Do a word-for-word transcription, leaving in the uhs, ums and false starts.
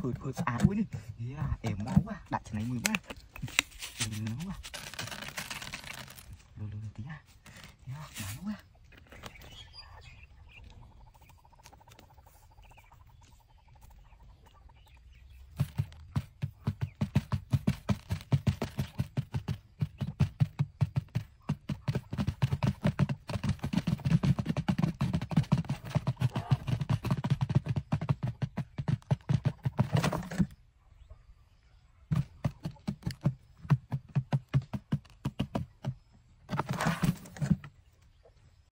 thôi thôi à ui đi yeah, em máu quá đặt cho này mười quá lớn quá lớn lớn tí à yeah, bán quá